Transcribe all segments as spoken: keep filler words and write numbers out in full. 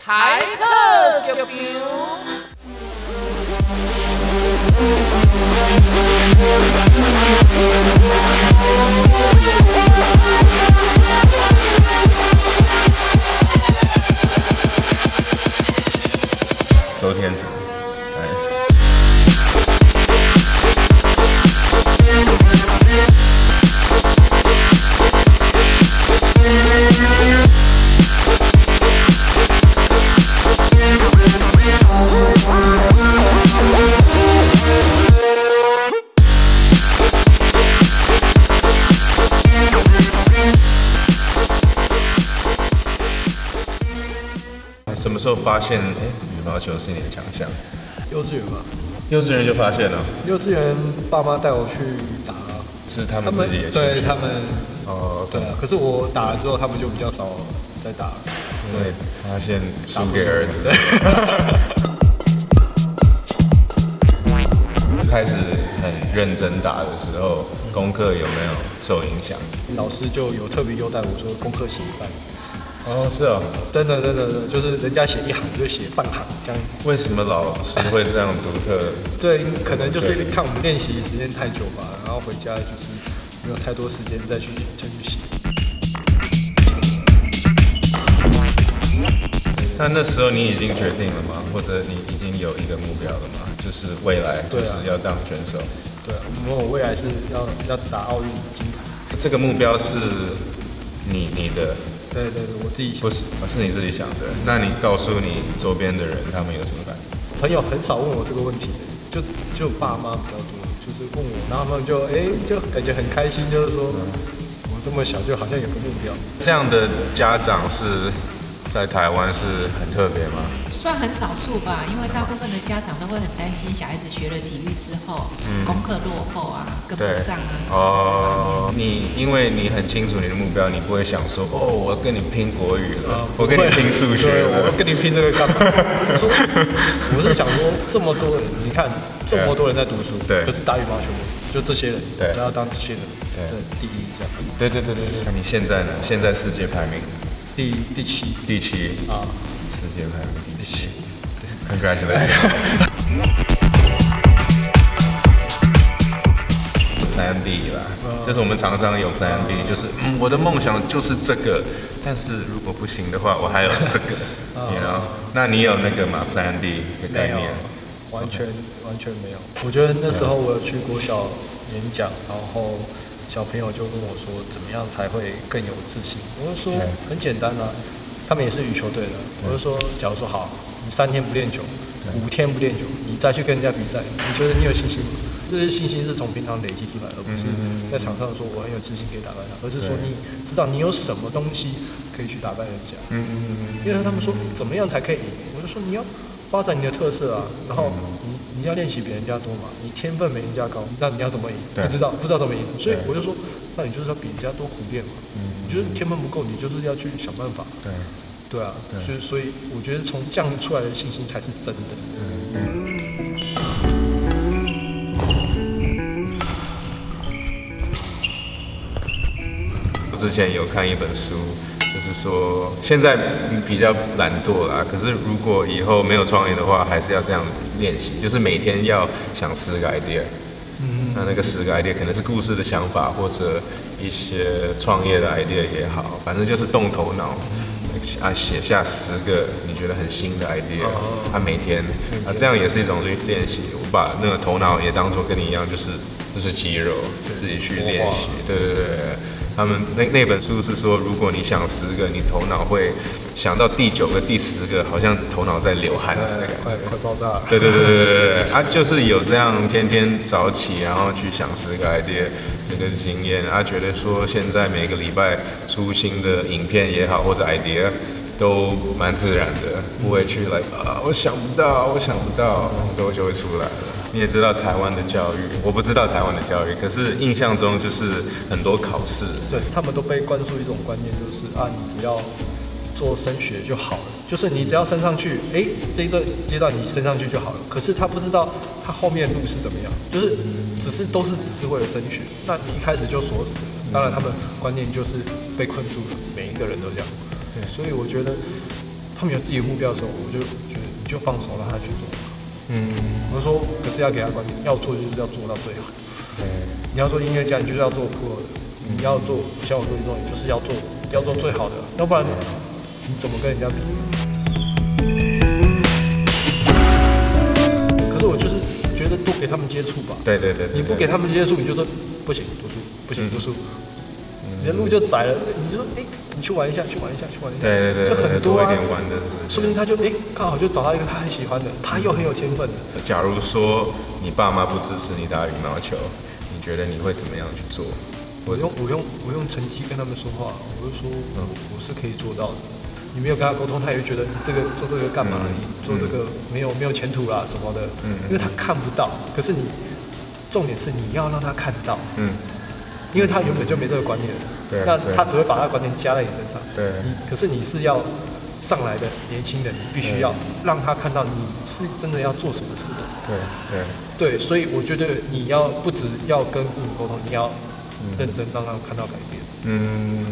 台客剧场。 周天成，哎。什么时候发现，哎，羽毛球是你的强项？ 幼稚园吧。 幼稚园就发现了。 幼稚园爸妈带我去打， 是他们自己也对他们， 哦， 对啊。可是我打了之后，他们就比较少再打了， 因为发现输给儿子。开始很认真打的时候，功课有没有受影响？ 老师就有特别优待我说功课写一半。 哦，是哦， 真的真的真的，就是人家写一行就写半行这样子。 为什么老师会这样独特？ 对，可能就是看我们练习时间太久吧，然后回家就是没有太多时间再去再去写。 那那时候你已经决定了吗？或者你已经有一个目标了吗？就是未来就是要当选手。 对啊，我我未来是要要打奥运金牌。 这个目标是你你的。 对对对，我自己想不是，是你自己想的。那你告诉你周边的人，他们有什么感觉？ 朋友很少问我这个问题，就就爸妈比较多，就是问我，然后他们就哎、欸，就感觉很开心，就是说、嗯、我这么小就好像有个目标。 这样的家长是在台湾是很特别吗？ 算很少数吧，因为大部分的家长都会很担心小孩子学了体育之后，嗯、功课落后啊，跟不上啊什么哦，你因为你很清楚你的目标，你不会想说哦，我跟你拼国语了，我跟你拼数学了， 我跟你拼这个干嘛？我说，我是想说，这么多人，你看这么多人在读书， 对， 可是打羽毛球就这些人， 对， 只要当这些人的第一这样。 对对对对对。那你现在呢？现在世界排名第第七， 第七啊。 世界排名第七 ，Congratulations。Plan B 啦，就是我们常常有 Plan B， 就是嗯，我的梦想就是这个，但是如果不行的话，我还有这个，你 know？ 那你有那个吗 ？Plan B 的概念？ 完全完全没有。我觉得那时候我有去国小演讲，然后小朋友就跟我说，怎么样才会更有自信？我就说很简单啊。他们也是羽球队的，我就说，假如说好，你三天不练球，五天不练球，你再去跟人家比赛，你觉得你有信心吗？这些信心是从平常累积出来，而不是在场上说我很有自信可以打败他，而是说你知道你有什么东西可以去打败人家。嗯嗯嗯。因为他们说怎么样才可以赢，我就说你要发展你的特色啊，然后你你要练习比人家多嘛，你天分没人家高，那你要怎么赢？不知道不知道怎么赢，所以我就说，那你就是要比人家多苦练嘛。嗯。你觉得天分不够，你就是要去想办法。对。对啊，所以所以我觉得从这样出来的信心才是真的。嗯。 我之前有看一本书，就是说现在比较懒惰啦，可是如果以后没有创业的话，还是要这样练习，就是每天要想十个 idea。嗯。那那个十个 idea 可能是故事的想法，或者一些创业的 idea 也好，反正就是动头脑。啊，写下十个你觉得很新的 idea， 啊，每天啊，这样也是一种练习。我把那个头脑也当作跟你一样，就是就是肌肉，自己去练习。对对对，他们那那本书是说，如果你想十个，你头脑会想到第九个、第十个，好像头脑在流汗的那个， 快快爆炸了。 对对对对对对，啊，就是有这样天天早起，然后去想十个 idea。这个经验啊，觉得说现在每个礼拜出新的影片也好，或者 idea 都蛮自然的，不会去来啊，我想不到，我想不到，都就会出来了。你也知道台湾的教育，我不知道台湾的教育，可是印象中就是很多考试， 对他们都被灌输一种观念，就是啊，你只要做升学就好了，就是你只要升上去，哎，这一个阶段你升上去就好了。可是他不知道他后面的路是怎么样，就是只是都是只是为了升学，那你一开始就锁死了。当然他们观念就是被困住了，每一个人都这样。对，所以我觉得他们有自己的目标的时候，我就觉得你就放手让他去做。嗯，我就说，可是要给他观念，要做就是要做到最好。对，你要做音乐家，你就是要做 pro 的；你要做像我做运动，你就是要做要做最好的，要不然你怎么跟人家比？可是我就是觉得多给他们接触吧。 对对 对, 对， 你不给他们接触，你就说不行读书，不行读书。你的路就窄了，你就说，哎、欸，你去玩一下，去玩一下，去玩一下， 对对对， 就很多啊。 多一点玩的， 说不定他就哎，刚、欸、好就找到一个他很喜欢的，他又很有天分的。 假如说你爸妈不支持你打羽毛球，你觉得你会怎么样去做？ 我用我用我用成绩跟他们说话，我就说，嗯，我是可以做到的。你没有跟他沟通，他也会觉得你这个做这个干嘛？嗯、你做这个没有没有前途啦什么的，嗯，因为他看不到。可是你重点是你要让他看到，嗯。因为他原本就没这个观念， 对， 那他只会把他的观念加在你身上。 对， 你可是你是要上来的年轻人，你必须要让他看到你是真的要做什么事的。 对对对，所以我觉得你要不只要跟父母沟通，你要认真让他们看到改变。嗯。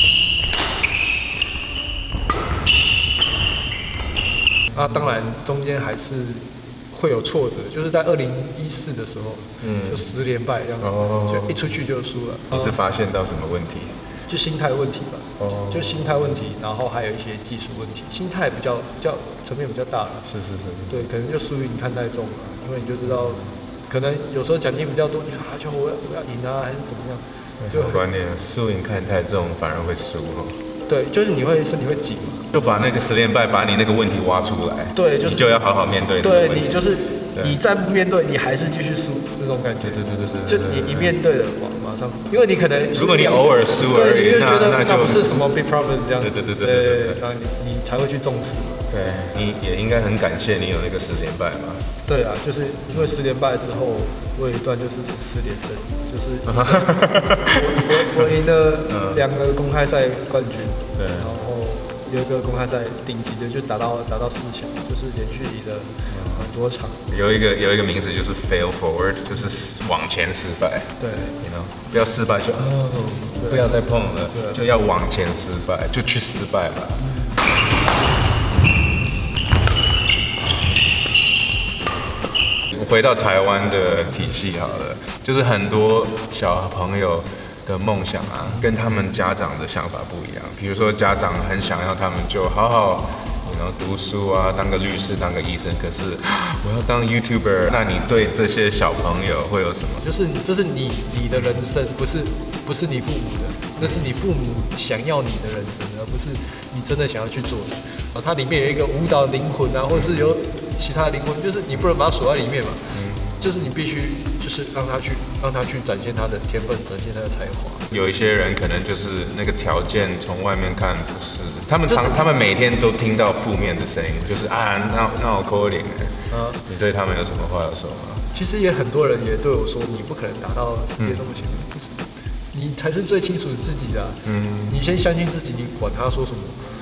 那当然中间还是会有挫折，就是在二零一四的时候，嗯，就十连败这样，哦，就一出去就输了。 你是发现到什么问题？ 就心态问题吧，哦，就心态问题，然后还有一些技术问题。心态比较比较层面比较大了， 是是是是， 对，可能就输赢看太重了，因为你就知道，可能有时候奖金比较多，你说啊，就我要我要赢啊，还是怎么样？ 就观念，输赢看太重，反而会输哦。 对，就是你会身体会紧嘛， 就把那个十连败，把你那个问题挖出来。 对，就是你就要好好面对。 对，你就是你再不面对，你还是继续输那种感觉。 对对对对对。 就你一面对了，马马上，因为你可能如果你偶尔输而已， 对，你就觉得那那不是什么 big problem 这样子。 对对对对对对。 然后你你才会去重视。 对，你也应该很感谢你有那个十连败嘛。 对啊，就是因为十连败之后，我有一段就是十四连胜，就是我我我赢了两个公开赛冠军， 对， 然后有一个公开赛顶级的就打到打到四强，就是连续赢了很多场。 有一个有一个名字就是 fail forward， 就是往前失败。 对， 你 you know， 不要失败就哦，不要再碰了，就要往前失败，就去失败吧。回到台湾的体系好了，就是很多小朋友的梦想啊，跟他们家长的想法不一样。比如说家长很想要他们就好好，然后读书啊，当个律师，当个医生。可是我要当 YouTuber， 那你对这些小朋友会有什么？ 就是这是你你的人生，不是不是你父母的，那是你父母想要你的人生，而不是你真的想要去做的。啊，它里面有一个舞蹈灵魂啊，或者是有其他的灵魂，就是你不能把它锁在里面嘛。嗯，就是你必须就是让他去让他去展现他的天分，展现他的才华。有一些人可能就是那个条件从外面看不是，他们常他们每天都听到负面的声音，就是啊，那那我可怜哎。啊，你对他们有什么话要说吗？ 其实也很多人也对我说，你不可能达到世界中的前面，为什么？你才是最清楚的自己的、啊。嗯，你先相信自己，你管他说什么。